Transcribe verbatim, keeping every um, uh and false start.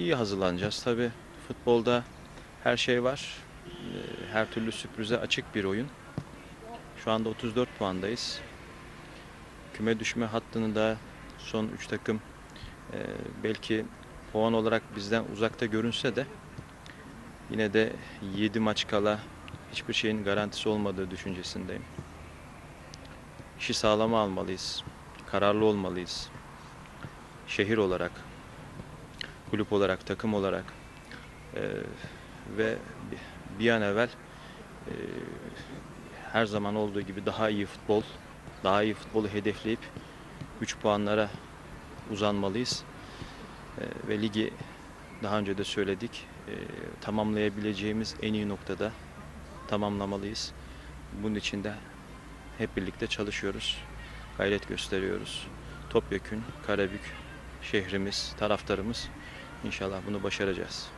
İyi hazırlanacağız. Tabii futbolda her şey var. Ee, Her türlü sürprize açık bir oyun. Şu anda otuz dört puandayız. Küme düşme hattını da son üç takım e, belki puan olarak bizden uzakta görünse de yine de yedi maç kala hiçbir şeyin garantisi olmadığı düşüncesindeyim. İşi sağlama almalıyız. Kararlı olmalıyız. Şehir olarak, kulüp olarak, takım olarak e, ve bir an evvel e, her zaman olduğu gibi daha iyi futbol, daha iyi futbolu hedefleyip üç puanlara uzanmalıyız. E, ve ligi daha önce de söyledik, e, tamamlayabileceğimiz en iyi noktada tamamlamalıyız. Bunun için de hep birlikte çalışıyoruz, gayret gösteriyoruz. Topyekün, Karabük şehrimiz, taraftarımız inşallah bunu başaracağız.